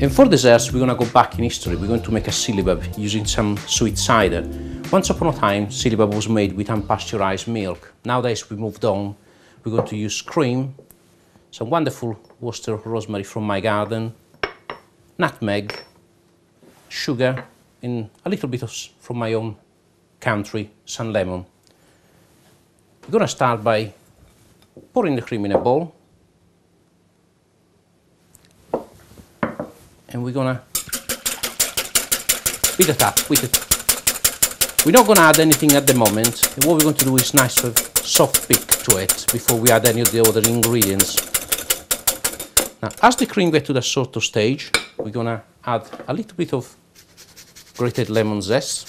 And for desserts, we're going to go back in history. We're going to make a syllabub using some sweet cider. Once upon a time, syllabub was made with unpasteurized milk. Nowadays, we moved on. We're going to use cream, some wonderful Worcester rosemary from my garden, nutmeg, sugar, and a little bit from my own country, some lemon. We're going to start by pouring the cream in a bowl. And we're gonna beat it up with it. We're not gonna add anything at the moment. And what we're going to do is nice to have soft pick to it before we add any of the other ingredients. Now, as the cream gets to the sort of stage, we're gonna add a little bit of grated lemon zest.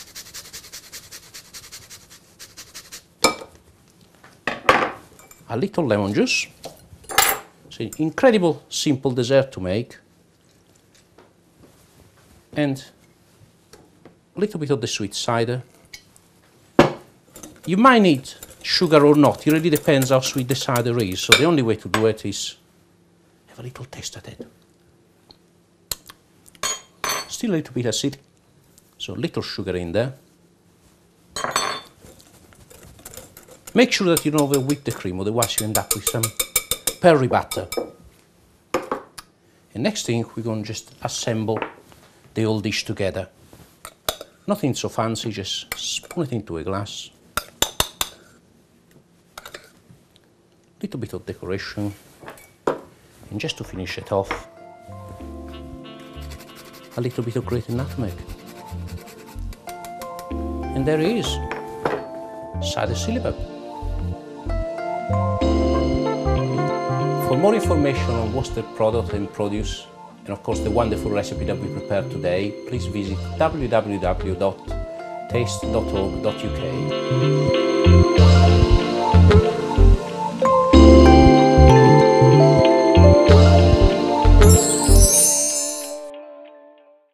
A little lemon juice. It's an incredible simple dessert to make. And a little bit of the sweet cider. You might need sugar or not, it really depends how sweet the cider is, so the only way to do it is have a little taste at it. Still a little bit acidic, so a little sugar in there. Make sure that you don't overwhip the cream, otherwise you end up with some pearly butter. And next thing, we're going to just assemble the whole dish together. Nothing so fancy, just spoon it into a glass. Little bit of decoration. And just to finish it off, a little bit of grated nutmeg. And there it is, cider syllabub. For more information on Worcester product and produce, and of course the wonderful recipe that we prepared today, please visit www.taste.org.uk.